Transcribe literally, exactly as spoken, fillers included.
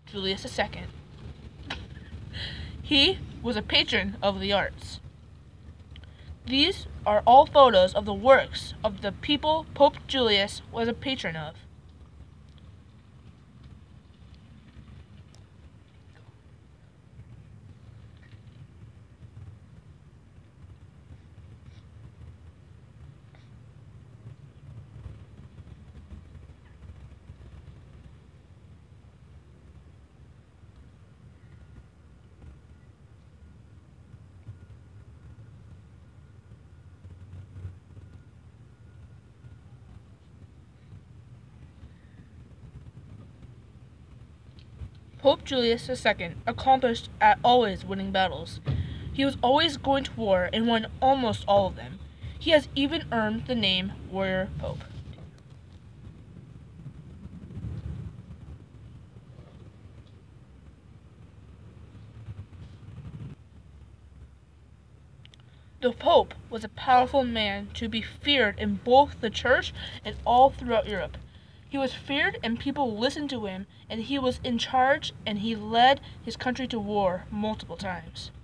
Julius the Second. He was a patron of the arts. These are all photos of the works of the people Pope Julius was a patron of. Pope Julius the Second accomplished at always winning battles. He was always going to war and won almost all of them. He has even earned the name Warrior Pope. The Pope was a powerful man to be feared in both the Church and all throughout Europe. He was feared and people listened to him, and he was in charge and he led his country to war multiple times.